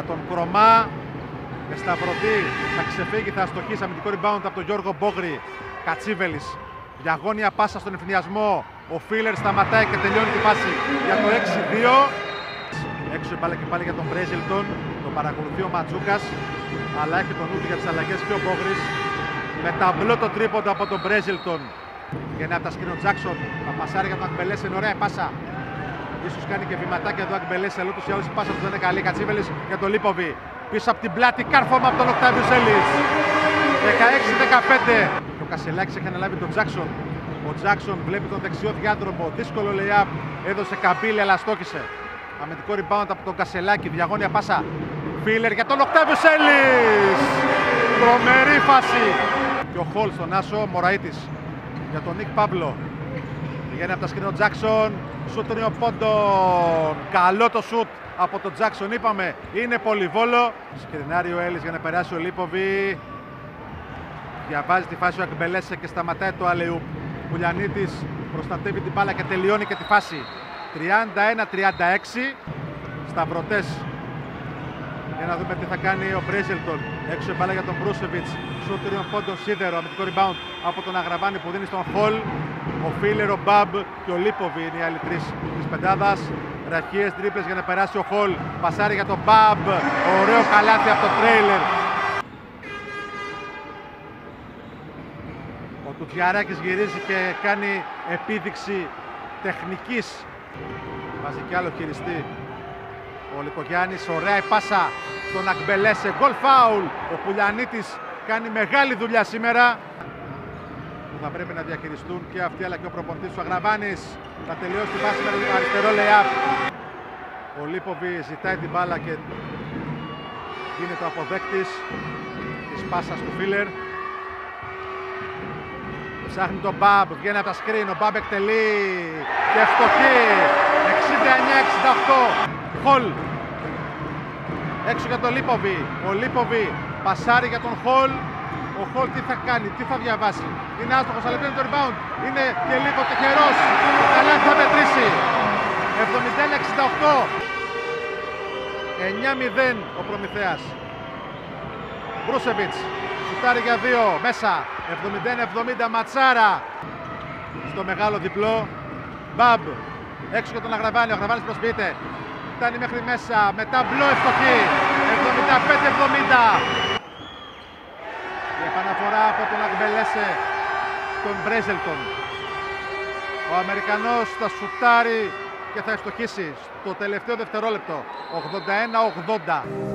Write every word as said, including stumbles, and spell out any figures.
για τον Κρομά. Με σταυρωτή θα ξεφύγει, θα αστοχίσει αμυντικό rebound από τον Γιώργο Μπόγρη. Κατσίβελης, διαγώνια πάσα στον ευθυνιασμό. Ο Φίλερ σταματάει και τελειώνει τη φάση για το έξι δύο. Έξω μπάλα και πάλι για τον Μπρέζιλτον. Τον παρακολουθεί ο Ματζούκας, αλλά έχει τον νου για τις αλλαγές και ο Μπόγρης. Με ταμπλό το τρίποντο από τον Μπρέζιλτον. Γεννά από τα σκριν ο Τζάκσον. Θα πασάρει για τον Ακμπελέσεν, ωραία πάσα. Ίσως κάνει και βηματάκια εδώ Ακμπελέσεν, αλλά ούτως ή άλλως η πάσα του δεν είναι καλή. Κατσίβελης για τον Λίποβι. Πίσω από την πλάτη, κάρφωμα από τον Οκτάβιο Σέλης. δεκαέξι δεκαπέντε. Και ο Κασελάκης έχει αναλάβει τον Τζάκσον. Ο Τζάκσον βλέπει τον δεξιό διάδρομο. Δύσκολο lay-up. Έδωσε καμπύλη, αλλά στόχισε. Αμυντικό rebound από τον Κασελάκη. Διαγώνια πάσα. Φίλερ για τον Οκτάβιο Σέλης. Τρομερή φάση. Και ο Χολ στον άσο. Μωραΐτης για τον Νικ Παύλο. Πηγαίνει από τα σκριν ο Τζάκσον. Σουτ τριών πόντων. Καλό το σουτ από τον Τζάκσον. Είπαμε είναι πολυβόλο. Σκρινάρει ο Έλλης για να περάσει ο Λίποβι. Διαβάζει τη φάση ο Ακμπελέσε και σταματάει το αλεούπ. Πουλιανίτης προστατεύει την μπάλα και τελειώνει και τη φάση. τριάντα ένα τριάντα έξι. Σταυρωτές. Για να δούμε τι θα κάνει ο Μπρέζιλτον. Έξω η μπάλα για τον Μπρούσεβιτς. Σουτ τριών πόντων σίδερο. Αμυντικό rebound από τον Αγραβάνη που δίνει στον Χολ. Ο Φίλερ, ο Μπαμπ και ο Λίποβι είναι οι άλλοι τρεις της πεντάδας. Ραχίες τρίπλες για να περάσει ο Χολ. Πασάρι για τον Μπαμπ. Ωραίο καλάθι από το τρέιλερ. Ο Τουφιαράκης γυρίζει και κάνει επίδειξη τεχνικής. Βάζει κι άλλο χειριστή. Ο Λικογιάννης, ωραία η πάσα στον Ακμπελέσε. Γκολ φάουλ. Ο Πουλιανίτης κάνει μεγάλη δουλειά σήμερα. Θα πρέπει να διαχειριστούν και αυτοί αλλά και ο προπονητής του Αγραβάνης. Θα τελειώσει τη φάση με το αριστερό lay-up. Ο Λίποβι ζητάει την μπάλα και γίνεται ο αποδέκτης της πάσας του Φίλερ. Ψάχνει τον Μπαμπ, βγαίνει από τα σκριν, ο Μπαμπ εκτελεί και ευστοχή. εξήντα εννιά εξήντα οκτώ. Χολ. Έξω για τον Λίποβι. Ο Λίποβι πασάρει για τον Χολ. Ο Χολ τι θα κάνει, τι θα διαβάσει. Είναι άστοχος, αλλά παίρνει το rebound. Είναι και λίγο τυχερός. Καλά θα μετρήσει. εβδομήντα ένα εξήντα οκτώ. εννιά μηδέν ο Προμηθέας. Μπρούσεβιτς. Σουτάρει για δύο. Μέσα. εβδομήντα ένα εβδομήντα Ματσάρα. Στο μεγάλο διπλό. Μπαμπ. Έξω για τον Αγραβάνη. Ο Αγραβάνης προσποιείται. Φτάνει μέχρι μέσα. Με ταμπλό ευστοχή. εβδομήντα πέντε εβδομήντα. Η επαναφορά από τον Ακμπελέσε στον Μπρέζιλτον. Ο Αμερικανός θα σουτάρει και θα ευστοχίσει στο τελευταίο δευτερόλεπτο. ογδόντα ένα ογδόντα.